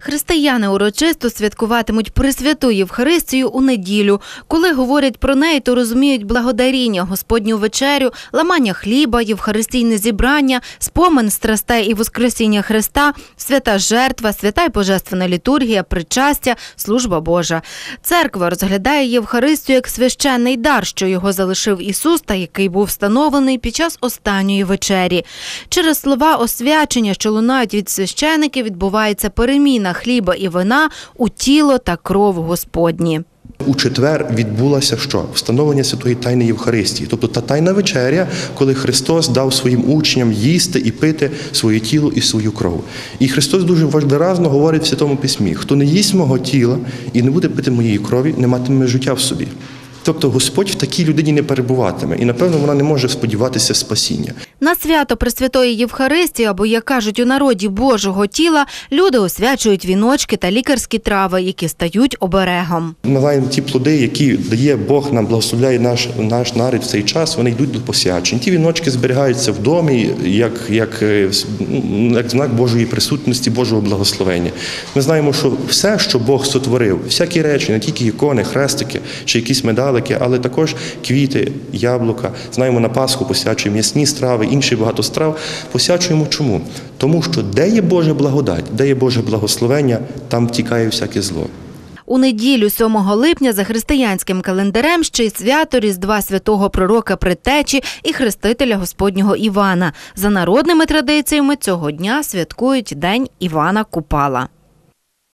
Християни урочисто святкуватимуть Пресвяту Євхаристію у неділю. Коли говорять про неї, то розуміють благодаріння, Господню вечерю, ламання хліба, євхаристійне зібрання, спомин страстей і воскресіння Христа, свята жертва, свята й божественна літургія, причастя, служба Божа. Церква розглядає Євхаристію як священний дар, що його залишив Ісус та який був встановлений під час останньої вечері. Через слова освячення, що лунають від священиків, відбувається переміна хліба і вина у тіло та кров Господні. У четвер відбулося що? Встановлення святої тайни Євхаристії. Тобто та тайна вечеря, коли Христос дав своїм учням їсти і пити своє тіло і свою кров. І Христос дуже виразно говорить в Святому Письмі: хто не їсть мого тіла і не буде пити моєї крові, не матиме життя в собі. Тобто Господь в такій людині не перебуватиме, і, напевно, вона не може сподіватися спасіння. На свято Пресвятої Євхаристії, або, як кажуть у народі, Божого тіла, люди освячують віночки та лікарські трави, які стають оберегом. Ми маємо ті плоди, які дає Бог, нам благословляє наш народ в цей час, вони йдуть до посвячень. Ті віночки зберігаються в домі, як знак Божої присутності, Божого благословення. Ми знаємо, що все, що Бог сотворив, всякі речі, не тільки ікони, хрестики чи якісь медали, але також квіти, яблука. Знаємо, на Пасху посвячуємо м'ясні страви, інші багато страв. Посвячуємо чому? Тому що де є Божа благодать, де є Боже благословення, там тікає всяке зло. У неділю 7 липня за християнським календарем ще й свято Різдва святого пророка Предтечі і хрестителя Господнього Івана. За народними традиціями цього дня святкують День Івана Купала.